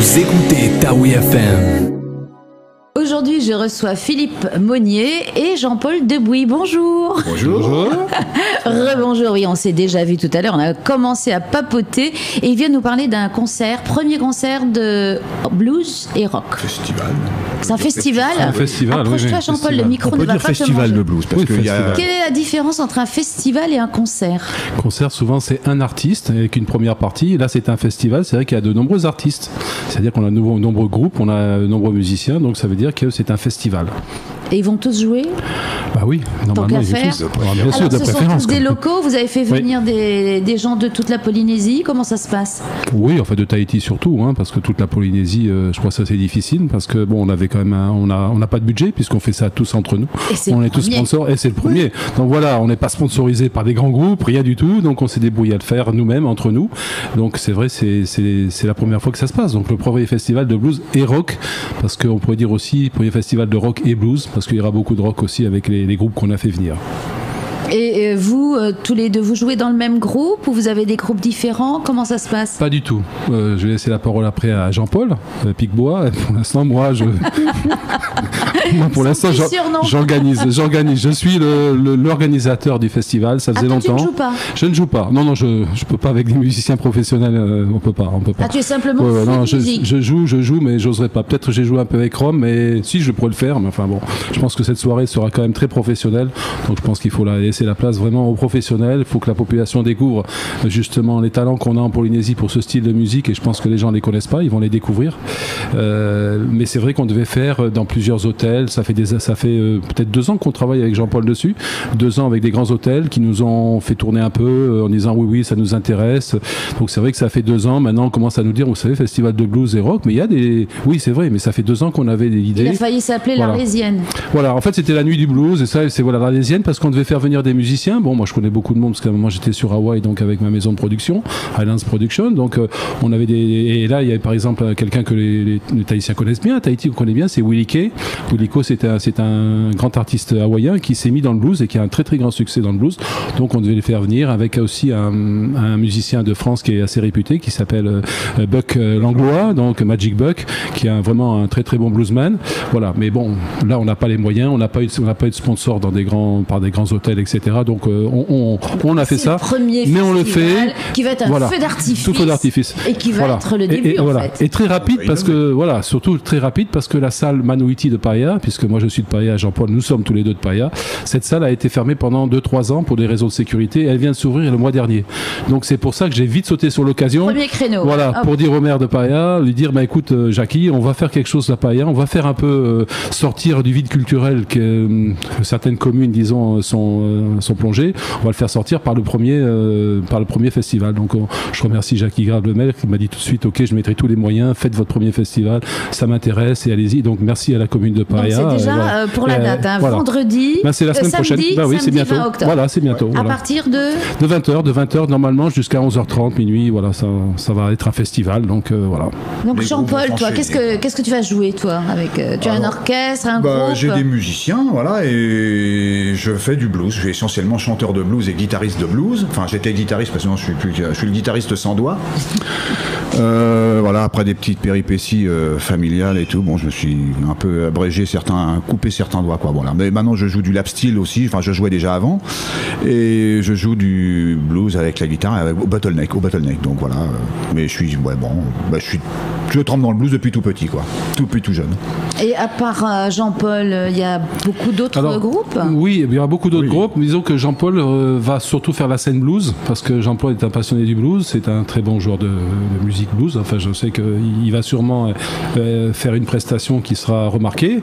Vous écoutez Taoui FM. Aujourd'hui, je reçois Philippe Monnier et Jean-Paul Debouy. Bonjour. Bonjour. Rebonjour. Oui, on s'est déjà vu tout à l'heure. On a commencé à papoter et ils viennent nous parler d'un concert, premier concert de blues et rock. Festival. C'est un festival. Un festival. Approche-toi, Jean-Paul, le micro On ne peut va dire pas te festival manger. de blues parce Oui, qu'il y a. festival. Quelle est la différence entre un festival et un concert? Concert, souvent, c'est un artiste avec une première partie. Là, c'est un festival. C'est vrai qu'il y a de nombreux artistes. C'est-à-dire qu'on a de nombreux groupes, on a de nombreux musiciens. Donc, ça veut dire que c'est un festival. Et ils vont tous jouer? Bah oui, normalement, qu'à ils faire. tous. Bien sûr, Alors, de ce sont préférence. tous des quoi. locaux. Vous avez fait venir des gens de toute la Polynésie. Comment ça se passe? Oui, enfin de Tahiti surtout, hein, parce que toute la Polynésie, je crois que ça c'est difficile, parce que bon, on avait quand même, on n'a pas de budget puisqu'on fait ça tous entre nous. Et c'est On le est tous premier. sponsors et c'est le premier. Donc voilà, on n'est pas sponsorisé par des grands groupes, rien du tout. Donc on s'est débrouillé à le faire nous-mêmes entre nous. Donc c'est vrai, c'est la première fois que ça se passe. Donc le premier festival de blues et rock, parce qu'on pourrait dire aussi premier festival de rock et blues, parce qu'il y aura beaucoup de rock aussi avec les groupes qu'on a fait venir. Et vous, tous les deux, vous jouez dans le même groupe ou vous avez des groupes différents? Comment ça se passe? Pas du tout. Je vais laisser la parole après à Jean-Paul Picbois. Pour l'instant, moi, moi, pour l'instant, j'organise. Je suis l'organisateur du festival. Ça faisait longtemps. Tu ne joues pas? Je ne joue pas. Non, je peux pas avec des musiciens professionnels. On peut pas. Ah, tu es simplement non, musique. je joue, mais j'oserais pas. Peut-être j'ai joué un peu avec Rome, mais si je pourrais le faire. Mais enfin bon, je pense que cette soirée sera quand même très professionnelle. Donc je pense qu'il faut laisser la place vraiment aux professionnels. Il faut que la population découvre justement les talents qu'on a en Polynésie pour ce style de musique. Et je pense que les gens ne les connaissent pas. Ils vont les découvrir. Mais c'est vrai qu'on devait faire dans plusieurs hôtels. Ça fait peut-être 2 ans qu'on travaille avec Jean-Paul dessus. 2 ans avec des grands hôtels qui nous ont fait tourner un peu en disant oui, ça nous intéresse. Donc c'est vrai que ça fait 2 ans. Maintenant, on commence à nous dire, vous savez, festival de blues et rock. Mais il y a des... Oui, c'est vrai, mais ça fait 2 ans qu'on avait des idées. Il a failli s'appeler l'Arlésienne. Voilà, en fait, c'était la nuit du blues. Et ça, c'est l'Arlésienne parce qu'on devait faire venir des musiciens. Bon, moi, je connais beaucoup de monde parce qu'à un moment, j'étais sur Hawaï, donc avec ma maison de production, Highlands Production. Donc, on avait et là, il y avait par exemple quelqu'un que les Tahitiens connaissent bien. Tahiti, vous connaissez bien, c'est Willie Kay. Willie Kay, c'est un grand artiste hawaïen qui s'est mis dans le blues et qui a un très très grand succès dans le blues. Donc, on devait les faire venir avec aussi un musicien de France qui est assez réputé, qui s'appelle Buck Langlois, donc Magic Buck, qui est vraiment un très très bon bluesman. Voilà. Mais bon, là, on n'a pas les moyens, on n'a pas eu de sponsor par des grands hôtels, etc. Donc on a fait ça, mais on le fait. Qui va être un feu d'artifice. Tout feu d'artifice. Et qui va être le début en fait. Et très rapide parce que surtout très rapide parce que la salle Manuiti de Paia, puisque moi je suis de Paia, Jean-Paul, nous sommes tous les deux de Paia. Cette salle a été fermée pendant 2-3 ans pour des raisons de sécurité. Et elle vient de s'ouvrir le mois dernier. Donc c'est pour ça que j'ai vite sauté sur l'occasion. Premier créneau. Voilà, pour dire au maire de Paia, lui dire écoute Jackie, on va faire quelque chose à Paia, on va faire un peu sortir du vide culturel que certaines communes, disons, sont plongées. On va le faire sortir par le premier festival. Donc je remercie Jackie Grave, le maire, qui m'a dit tout de suite ok, je mettrai tous les moyens, faites votre premier festival, ça m'intéresse et allez-y. Donc merci à la commune de Paia. Donc c'est déjà pour la date, vendredi. C'est la semaine prochaine. Oui, c'est bientôt. Voilà, c'est bientôt. À partir de 20h normalement jusqu'à 11h30 minuit. Voilà, ça va être un festival. Donc voilà. Donc Jean-Paul, toi, qu'est-ce que tu vas jouer toi avec tu as un orchestre, un groupe? J'ai des musiciens, voilà, et je fais du blues. Je suis essentiellement chanteur de blues et guitariste de blues. Enfin, j'étais guitariste parce que maintenant je suis le guitariste sans doigts. Voilà, après des petites péripéties familiales et tout, bon, je me suis un peu coupé certains doigts, quoi. Voilà. Mais maintenant, je joue du lap steel aussi. Enfin, je jouais déjà avant, et je joue du blues avec la guitare, au bottleneck. Donc voilà. Mais je trempe dans le blues depuis tout petit, quoi. Depuis tout jeune. Et à part Jean-Paul, il y a beaucoup d'autres groupes? Oui, il y a beaucoup d'autres groupes. Disons que Jean-Paul va surtout faire la scène blues, parce que Jean-Paul est un passionné du blues, c'est un très bon joueur de musique blues. Enfin, je sais qu'il va sûrement faire une prestation qui sera remarquée.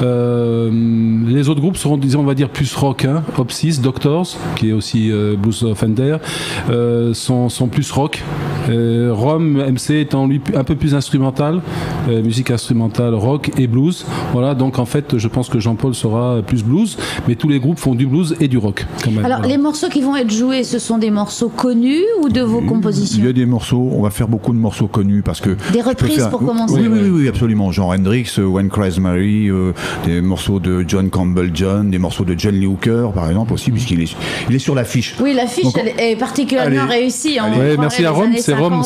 Les autres groupes seront, disons, on va dire plus rock, hein. Op6, Doctors, qui est aussi Blues Offender, sont plus rock. Rome MC étant lui un peu plus instrumental, musique instrumentale, rock et blues. Voilà, donc en fait, je pense que Jean-Paul sera plus blues, mais tous les groupes font du blues et du rock quand même. Alors, voilà. les morceaux qui vont être joués, ce sont des morceaux connus ou de vos compositions? Il y a des morceaux, on va faire beaucoup de morceaux connus parce que... Des reprises pour commencer? Oui, absolument. Genre Hendrix, When Cries Mary, des morceaux de John Campbell John, des morceaux de John Lee Hooker, par exemple, aussi, puisqu'il est sur l'affiche. Oui, l'affiche Donc, est particulièrement réussie. Ouais, merci à Rome, c'est Rome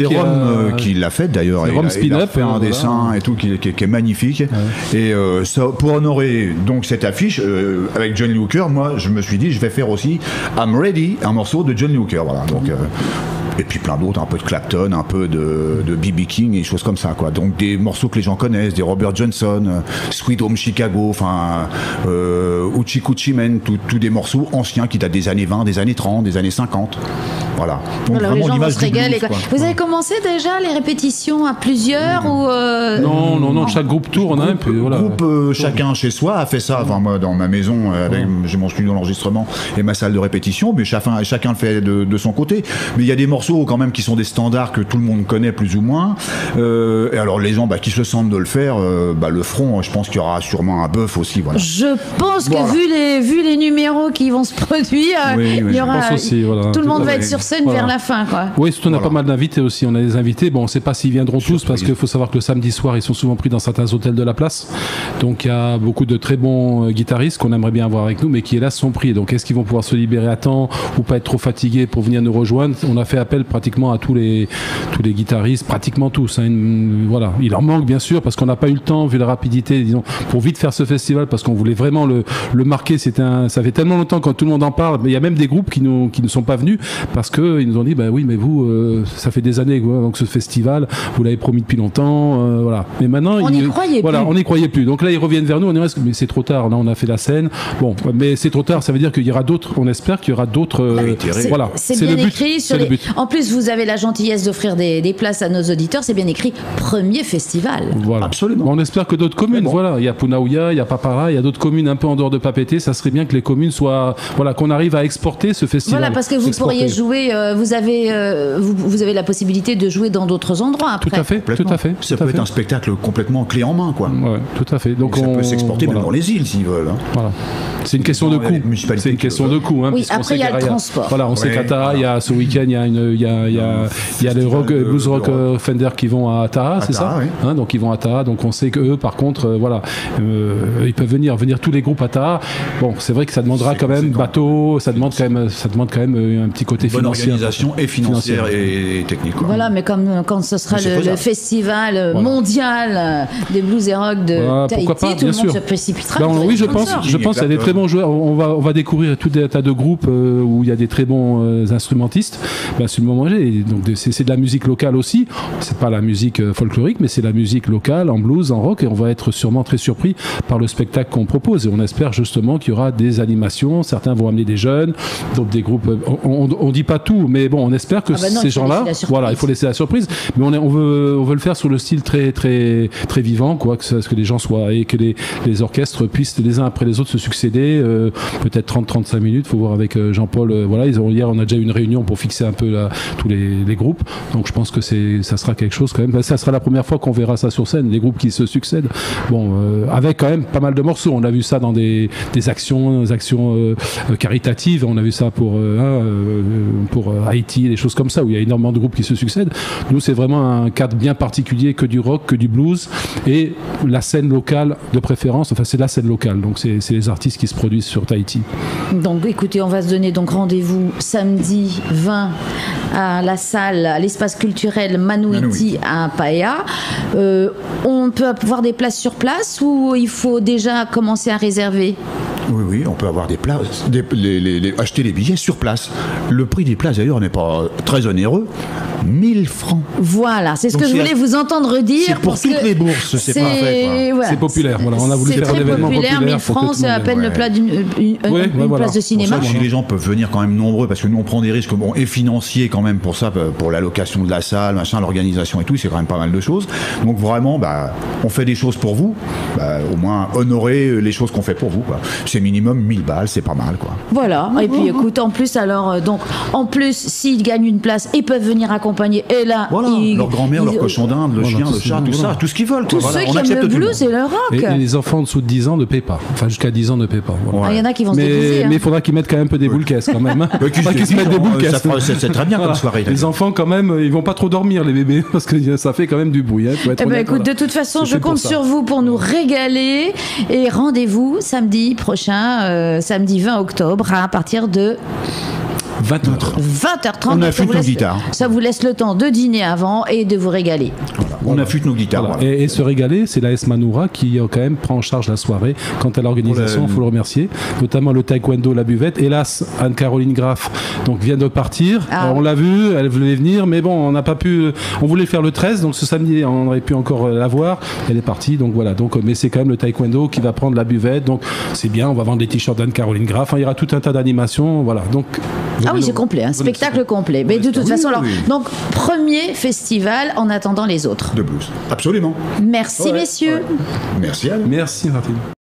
qui l'a fait d'ailleurs. C'est Rome Il a Spin-Up, fait un dessin et tout qui est magnifique. Ouais. Et ça, pour honorer donc cette affiche avec John Lee Hooker, moi je me suis dit je vais faire aussi I'm Ready, un morceau de John Lee Hooker. Voilà. Donc et puis plein d'autres, un peu de Clapton, un peu de B.B. King et des choses comme ça, quoi. Donc des morceaux que les gens connaissent, des Robert Johnson, Sweet Home Chicago, enfin Uchi Kuchi Men, tous des morceaux anciens qui datent des années 20, des années 30, des années 50. Voilà. Donc alors vraiment les gens vont l'image se du régaler. blues, quoi. Vous avez commencé déjà les répétitions à plusieurs ou Non, chaque groupe tourne, hein, puis voilà. Groupe chacun chez soi a fait ça. Enfin moi dans ma maison, j'ai mon studio d'enregistrement et ma salle de répétition, mais chacun le fait de son côté. Mais il y a des morceaux quand même qui sont des standards que tout le monde connaît plus ou moins. Et alors les gens qui se sentent de le faire, le feront. Je pense qu'il y aura sûrement un bœuf aussi. Voilà. Je pense que vu les numéros qui vont se produire, il y aura aussi, voilà. tout le monde va être sur scène vers la fin, quoi. Oui, surtout on a pas mal d'invités aussi. On a des invités. Bon, on ne sait pas s'ils viendront tous parce qu'il faut savoir que le samedi soir ils sont souvent pris dans certains hôtels de la place. Donc il y a beaucoup de très bons guitaristes qu'on aimerait bien avoir avec nous, mais qui hélas sont pris. Donc est-ce qu'ils vont pouvoir se libérer à temps ou pas être trop fatigués pour venir nous rejoindre? On a fait appel pratiquement à tous les guitaristes, pratiquement tous. Hein. Voilà, il en manque bien sûr parce qu'on n'a pas eu le temps vu la rapidité, disons, pour vite faire ce festival parce qu'on voulait vraiment le marquer. Ça fait tellement longtemps quand tout le monde en parle, mais il y a même des groupes qui ne sont pas venus parce que ils nous ont dit oui, mais vous, ça fait des années donc ce festival, vous l'avez promis depuis longtemps, voilà. Mais maintenant on n'y croyait plus. On n'y croyait plus. Donc là ils reviennent vers nous, on est resté, mais c'est trop tard. Là on a fait la scène. Bon, mais c'est trop tard. Ça veut dire qu'il y aura d'autres. On espère qu'il y aura d'autres. Voilà. C'est bien écrit sur les. En plus, vous avez la gentillesse d'offrir des places à nos auditeurs. C'est bien écrit. Premier festival. Voilà. Absolument. On espère que d'autres communes. Voilà. Il y a Punaouia, il y a Papara, il y a d'autres communes un peu en dehors de Papeete. Ça serait bien que les communes soient. Voilà, qu'on arrive à exporter ce festival. Voilà, parce que vous pourriez jouer. Vous avez la possibilité de jouer dans d'autres endroits après. Tout à fait. Ça peut être un spectacle complètement clé en main, quoi. Ouais, tout à fait. Donc ça peut s'exporter même dans les îles s'ils veulent. Hein. Voilà. C'est une question de coût. C'est une question de coût. Hein, oui, après il y a le transport. Voilà, on sait qu'à Taha, il y a ce week-end, il y a les blues rock Fender qui vont à Taha, c'est ça, hein, donc ils vont à Taha. Donc on sait qu'eux, par contre, ils peuvent venir tous les groupes à Taha. Bon, c'est vrai que ça demandera quand même bateau, ça demande quand même un petit côté financier. Bonne organisation et financière et technique. Quoi. Voilà, mais quand ce sera le festival mondial des blues et rock de Tahiti, tout le monde se précipitera. Oui, je pense qu'il y a des très bons joueurs. On va découvrir tout un tas de groupes où il y a des très bons instrumentistes. C'est le moment G. Donc c'est de la musique locale aussi. C'est pas la musique folklorique, mais c'est la musique locale en blues, en rock, et on va être sûrement très surpris par le spectacle qu'on propose. Et on espère justement qu'il y aura des animations. Certains vont amener des jeunes, d'autres des groupes. On dit pas tout, mais bon, on espère que ces gens-là, voilà, il faut laisser la surprise. Mais on veut le faire sur le style très très très vivant, quoi, que les gens soient et que les orchestres puissent les uns après les autres se succéder. Peut-être 30-35 minutes. Faut voir avec Jean-Paul. Voilà, hier on a déjà eu une réunion pour fixer un peu tous les groupes. Donc je pense que ça sera quelque chose quand même. Ça sera la première fois qu'on verra ça sur scène, les groupes qui se succèdent. Bon, avec quand même pas mal de morceaux. On a vu ça dans des actions caritatives. On a vu ça pour Haïti, des choses comme ça, où il y a énormément de groupes qui se succèdent. Nous, c'est vraiment un cadre bien particulier, que du rock, que du blues, et la scène locale de préférence. Enfin, c'est la scène locale. Donc c'est les artistes qui se produisent sur Tahiti. Donc écoutez, on va se donner donc rendez-vous samedi 20 à la salle, à l'espace culturel Manuiti à Paea. On peut avoir des places sur place ou il faut déjà commencer à réserver? Oui, on peut avoir des places, acheter les billets sur place. Le prix des places d'ailleurs n'est pas très onéreux. 1000 francs. Voilà, c'est ce que je voulais vous entendre dire. C'est pour toutes les bourses, c'est parfait. Voilà. C'est populaire. Voilà, on a voulu faire un événement populaire. 1000 francs, c'est à peine le plat d'une place de cinéma. Si les gens peuvent venir quand même nombreux, parce que nous on prend des risques et financiers quand même pour ça, pour la location de la salle, l'organisation et tout, c'est quand même pas mal de choses. Donc vraiment, on fait des choses pour vous, au moins honorer les choses qu'on fait pour vous, quoi. c'est minimum 1000 balles, c'est pas mal, quoi. Voilà. Et puis écoute, en plus, alors, donc, en plus, s'ils gagnent une place, ils peuvent venir accompagner. Et là, Voilà, leur grand-mère, leur cochon d'Inde, le chien, le chat, tout ça, tout ce qu'ils veulent. Tous Voilà, ceux on qui accepte aiment le tout blues monde. et le rock. Et les enfants en dessous de 10 ans ne paient pas. Enfin, jusqu'à 10 ans ne paient pas. Voilà. Ah, il y en a qui vont se déguiser. Mais il faudra qu'ils mettent quand même un peu des boules caisses quand même. Qu'ils se mettent des boules caisses. C'est très bien comme soirée. Les enfants quand même, ils vont pas trop dormir les bébés parce que ça fait quand même du bruit. Faut être Eh ben, honnête, écoute, voilà. de toute façon, C'est je fait pour compte ça. sur vous pour nous régaler. Et rendez-vous samedi prochain, samedi 20 octobre, à partir de 20h. 20h30. On Ça affûte vous nos laisse- guitares. Ça vous laisse le temps de dîner avant et de vous régaler. Voilà, on affûte nos guitares. Voilà. Voilà. Et se régaler, c'est la S Manoura qui quand même prend en charge la soirée. Quant à l'organisation, il faut le remercier, notamment le taekwondo, la buvette. Hélas, Anne-Caroline Graff donc, vient de partir. Ah Alors, on l'a vu, elle voulait venir, mais bon, on n'a pas pu. On voulait faire le 13, donc ce samedi, on aurait pu encore la voir. Elle est partie, donc voilà. Donc, mais c'est quand même le taekwondo qui va prendre la buvette, donc c'est bien. On va vendre des t-shirts d'Anne-Caroline Graff. Enfin, il y aura tout un tas d'animations, voilà. Donc, Ah oui, c'est complet, un spectacle complet. Mais de toute façon, alors, oui. donc, premier festival en attendant les autres. De blues. Absolument. Merci, messieurs. Merci à vous. merci, Martine.